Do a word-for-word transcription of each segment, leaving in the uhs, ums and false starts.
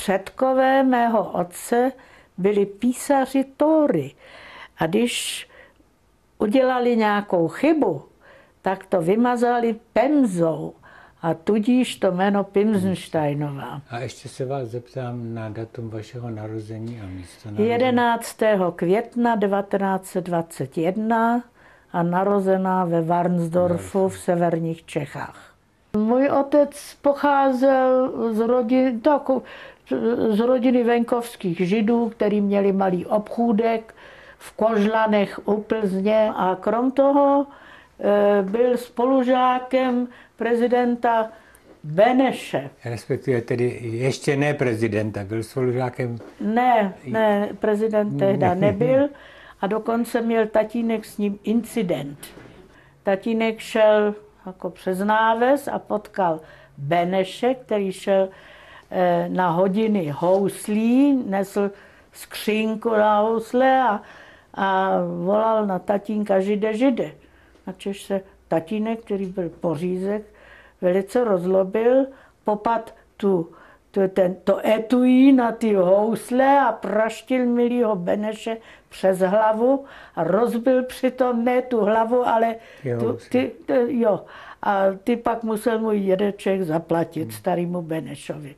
předkové mého otce byli písaři tóry. A když udělali nějakou chybu, tak to vymazali pemzou. A tudíž to jméno Pimsensteinová. A ještě se vás zeptám na datum vašeho narození a místo narození. jedenáctého května devatenáct set dvacet jedna a narozená ve Varnsdorfu v severních Čechách. Můj otec pocházel z rodiny, tak, z rodiny venkovských židů, kteří měli malý obchůdek v Kožlanech u Plzně a krom toho byl spolužákem prezidenta Beneše. Respektive tedy ještě ne prezidenta, byl spolužákem... Ne, ne, prezident tehda nebyl a dokonce měl tatínek s ním incident. Tatínek šel jako přes náves a potkal Beneše, který šel na hodiny houslí, nesl skřínku na housle a, a volal na tatínka Žide, Žide. Načež se tatínek, který byl pořízek, velice rozlobil, popad tu, tu, ten, to etui na ty housle a praštil milýho Beneše přes hlavu a rozbil přitom ne tu hlavu, ale tu, ty, ty, jo. A ty pak musel můj dědeček zaplatit hmm. starýmu Benešovi.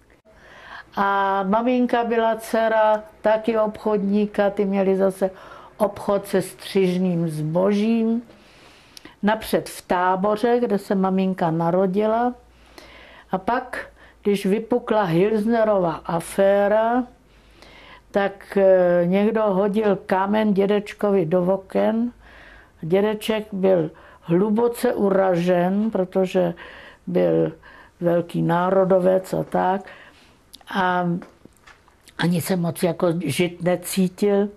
A maminka byla dcera taky obchodníka, ty měli zase obchod se střižným zbožím. Napřed v Táboře, kde se maminka narodila. A pak, když vypukla Hilsnerova aféra, tak někdo hodil kámen dědečkovi do oken. Dědeček byl hluboce uražen, protože byl velký národovec a tak. A ani se moc jako žid necítil.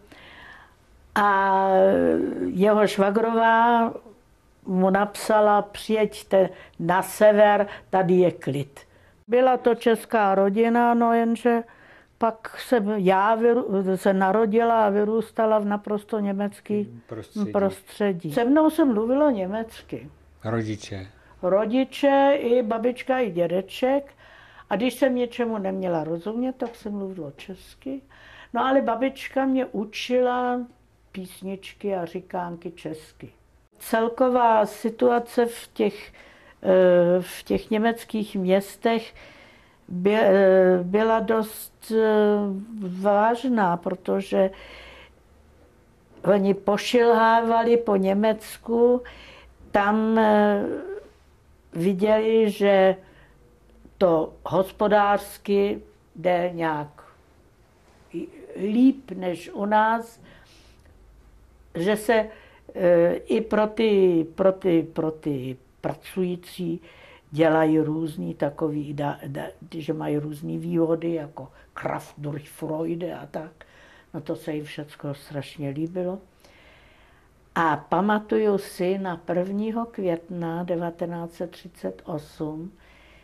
A jeho švagrová mu napsala, přijeďte na sever, tady je klid. Byla to česká rodina, no jenže pak se já se narodila a vyrůstala v naprosto německém prostředí. prostředí. Se mnou se mluvilo německy. Rodiče? Rodiče, i babička, i dědeček. A když jsem něčemu neměla rozumět, tak se mluvilo česky. No ale babička mě učila písničky a říkánky česky. Celková situace v těch, v těch německých městech byla dost vážná, protože oni pošilhávali po Německu, tam viděli, že to hospodářsky jde nějak líp než u nás, že se i pro ty, pro ty, pro ty pracující dělají různý takový, da, da, že mají různý výhody, jako Kraft durch Freude a tak. No to se jim všecko strašně líbilo. A pamatuju si na prvního května devatenáct set třicet osm,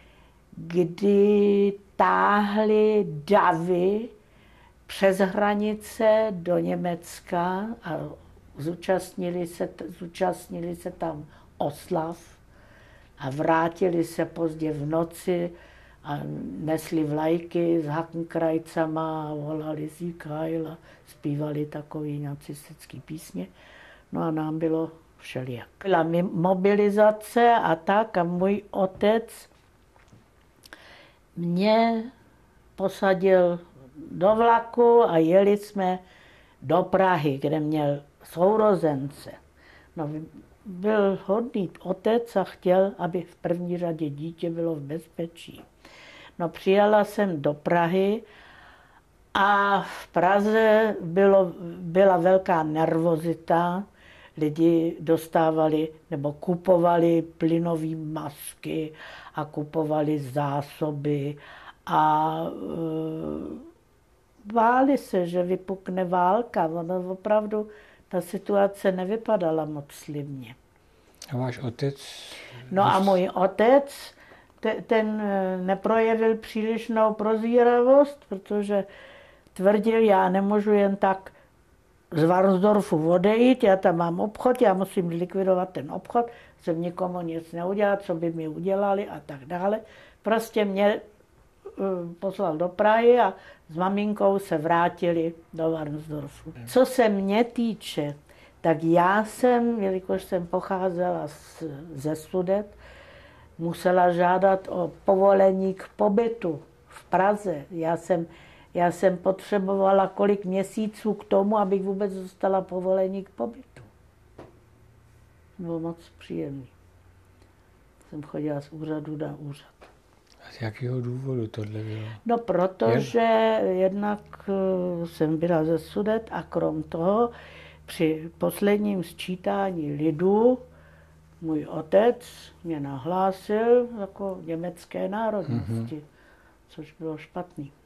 kdy táhli davy přes hranice do Německa a zúčastnili se, zúčastnili se tam oslav a vrátili se pozdě v noci a nesli vlajky s hakenkrajcama a volali Sieg Heil a zpívali takový nacistický písně. No a nám bylo všelijak. Byla mobilizace a tak a můj otec mě posadil do vlaku a jeli jsme do Prahy, kde měl sourozence. No, byl hodný otec a chtěl, aby v první řadě dítě bylo v bezpečí. No, přijela jsem do Prahy a v Praze bylo, byla velká nervozita. Lidi dostávali nebo kupovali plynové masky a kupovali zásoby a e, báli se, že vypukne válka. Ono opravdu ta situace nevypadala moc slibně. A váš otec? No a můj otec, te, ten neprojevil přílišnou prozíravost, protože tvrdil, já nemůžu jen tak z Varnsdorfu odejít, já tam mám obchod, já musím likvidovat ten obchod, jsem nikomu nic neudělat, co by mi udělali a tak dále. Prostě mě poslal do Prahy a s maminkou se vrátili do Varnsdorfu. Co se mě týče, tak já jsem, jelikož jsem pocházela z, ze Sudet, musela žádat o povolení k pobytu v Praze. Já jsem, já jsem potřebovala kolik měsíců k tomu, abych vůbec dostala povolení k pobytu. Bylo moc příjemný. Jsem chodila z úřadu na úřad. A z jakého důvodu tohle bylo? No, protože jednak jsem byla ze Sudet a krom toho při posledním sčítání lidu můj otec mě nahlásil jako německé národnosti, mm-hmm. což bylo špatný.